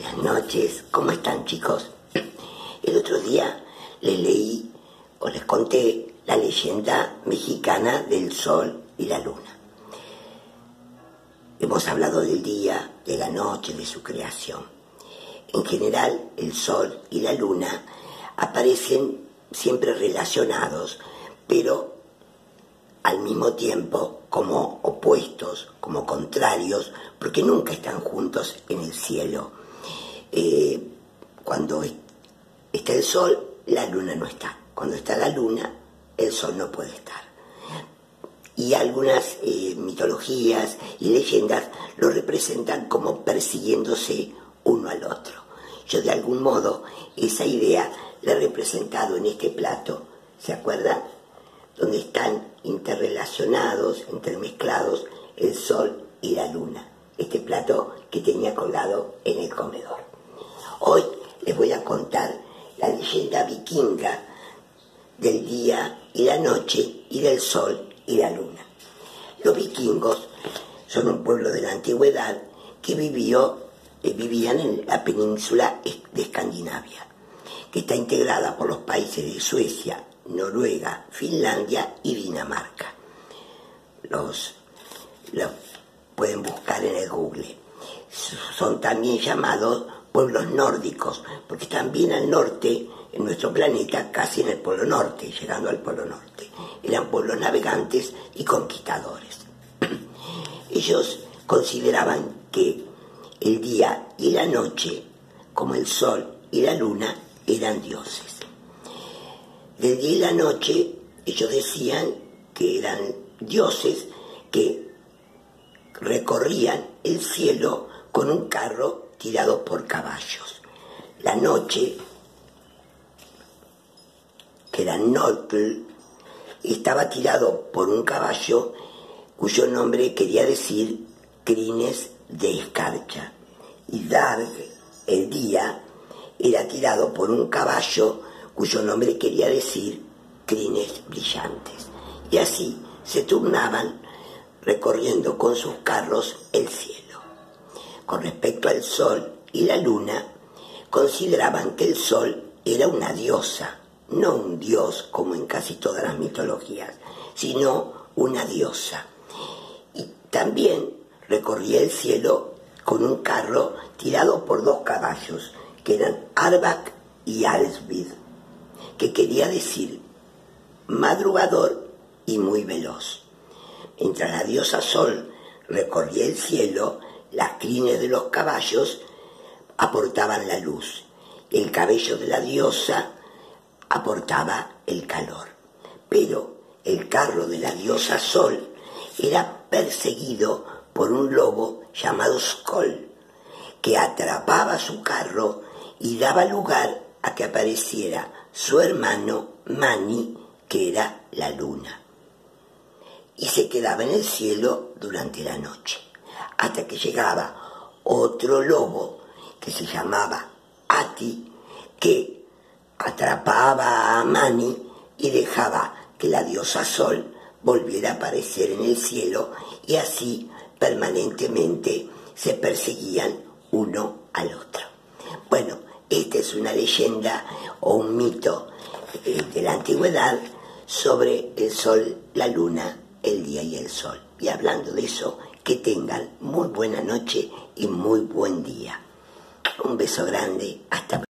Buenas noches, ¿cómo están, chicos? El otro día les leí o les conté la leyenda mexicana del sol y la luna. Hemos hablado del día, de la noche, de su creación. En general, el sol y la luna aparecen siempre relacionados, pero al mismo tiempo como opuestos, como contrarios, porque nunca están juntos en el cielo. Cuando está el sol, la luna no está. Cuando está la luna, el sol no puede estar. Y algunas mitologías y leyendas lo representan como persiguiéndose uno al otro. Yo de algún modo esa idea la he representado en este plato, ¿se acuerdan? Donde están interrelacionados, entremezclados el sol y la luna. Este plato que tenía colgado en el comedor. Hoy les voy a contar la leyenda vikinga del día y la noche y del sol y la luna. Los vikingos son un pueblo de la antigüedad que vivían en la península de Escandinavia, que está integrada por los países de Suecia, Noruega, Finlandia y Dinamarca. Los pueden buscar en el Google. Son también llamados pueblos nórdicos, porque están bien al norte, en nuestro planeta, casi en el Polo Norte, llegando al Polo Norte. Eran pueblos navegantes y conquistadores. Ellos consideraban que el día y la noche, como el sol y la luna, eran dioses. Del día y la noche, ellos decían que eran dioses que recorrían el cielo con un carro tirado por caballos. La noche, que era Notl, estaba tirado por un caballo cuyo nombre quería decir crines de escarcha. Y Darg, el día, era tirado por un caballo cuyo nombre quería decir crines brillantes. Y así se turnaban recorriendo con sus carros el cielo. Con respecto al sol y la luna, consideraban que el sol era una diosa, no un dios como en casi todas las mitologías, sino una diosa. Y también recorría el cielo con un carro tirado por dos caballos, que eran Arbak y Alsvid, que quería decir madrugador y muy veloz. Mientras la diosa Sol recorría el cielo, las crines de los caballos aportaban la luz. El cabello de la diosa aportaba el calor. Pero el carro de la diosa Sol era perseguido por un lobo llamado Skoll, que atrapaba su carro y daba lugar a que apareciera su hermano Mani, que era la luna. Y se quedaba en el cielo durante la noche, hasta que llegaba otro lobo que se llamaba Ati, que atrapaba a Mani y dejaba que la diosa Sol volviera a aparecer en el cielo, y así permanentemente se perseguían uno al otro. Bueno, esta es una leyenda o un mito de la antigüedad sobre el sol, la luna, el día y el sol. Y hablando de eso, que tengan muy buena noche y muy buen día. Un beso grande, hasta pronto.